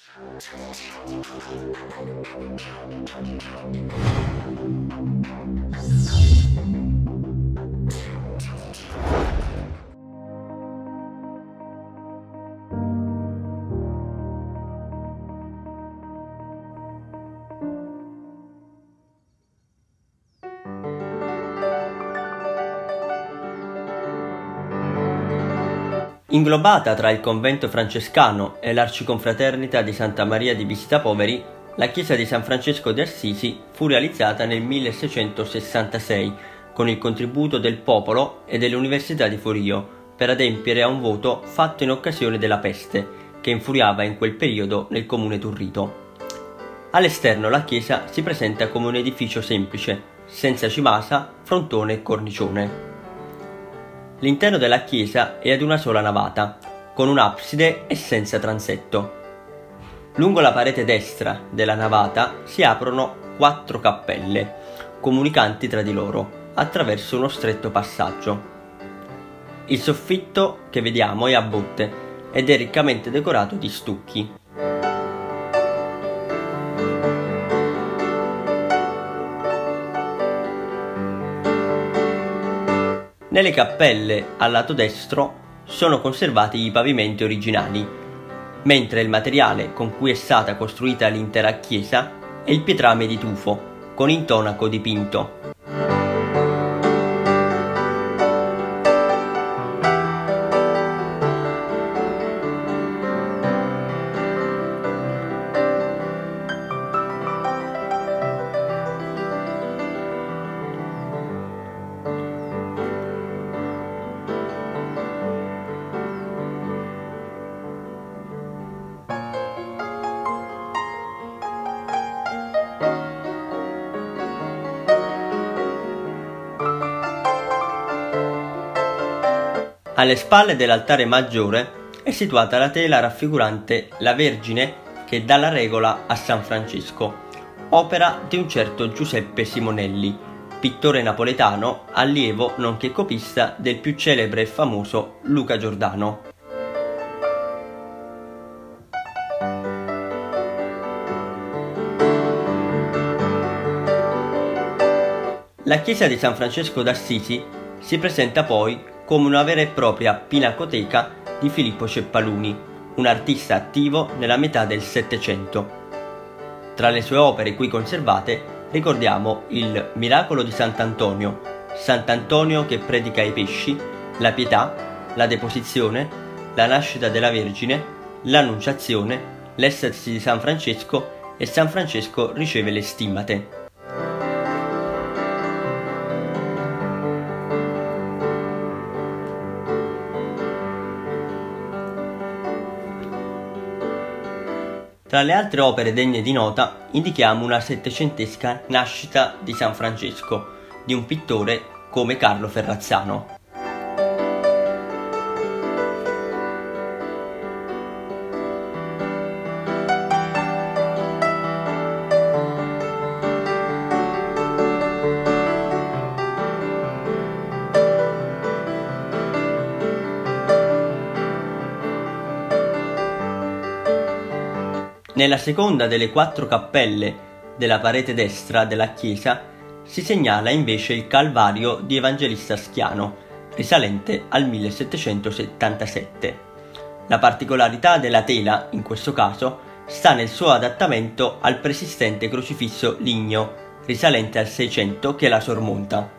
Inglobata tra il convento francescano e l'Arciconfraternita di Santa Maria di Visitapoveri, la chiesa di San Francesco di Assisi fu realizzata nel 1666 con il contributo del popolo e dell'Università di Forio per adempiere a un voto fatto in occasione della peste che infuriava in quel periodo nel comune turrito. All'esterno la chiesa si presenta come un edificio semplice, senza cimasa, frontone e cornicione. L'interno della chiesa è ad una sola navata, con un'abside e senza transetto. Lungo la parete destra della navata si aprono 4 cappelle, comunicanti tra di loro, attraverso uno stretto passaggio. Il soffitto che vediamo è a botte ed è riccamente decorato di stucchi. Nelle cappelle al lato destro sono conservati i pavimenti originali, mentre il materiale con cui è stata costruita l'intera chiesa è il pietrame di tufo, con intonaco dipinto. Alle spalle dell'altare maggiore è situata la tela raffigurante la Vergine che dà la regola a San Francesco, opera di un certo Giuseppe Simonelli, pittore napoletano, allievo nonché copista del più celebre e famoso Luca Giordano. La chiesa di San Francesco d'Assisi si presenta poi come una vera e propria pinacoteca di Filippo Ceppaluni, un artista attivo nella metà del Settecento. Tra le sue opere qui conservate ricordiamo il Miracolo di Sant'Antonio che predica ai pesci, la Pietà, la Deposizione, la Nascita della Vergine, l'Annunciazione, l'Essersi di San Francesco e San Francesco riceve le stimmate. Tra le altre opere degne di nota indichiamo una settecentesca Nascita di San Francesco, di un pittore come Carlo Ferrazzano. Nella seconda delle 4 cappelle della parete destra della chiesa si segnala invece il Calvario di Evangelista Schiano, risalente al 1777. La particolarità della tela, in questo caso, sta nel suo adattamento al preesistente crocifisso ligneo, risalente al 600 che la sormonta.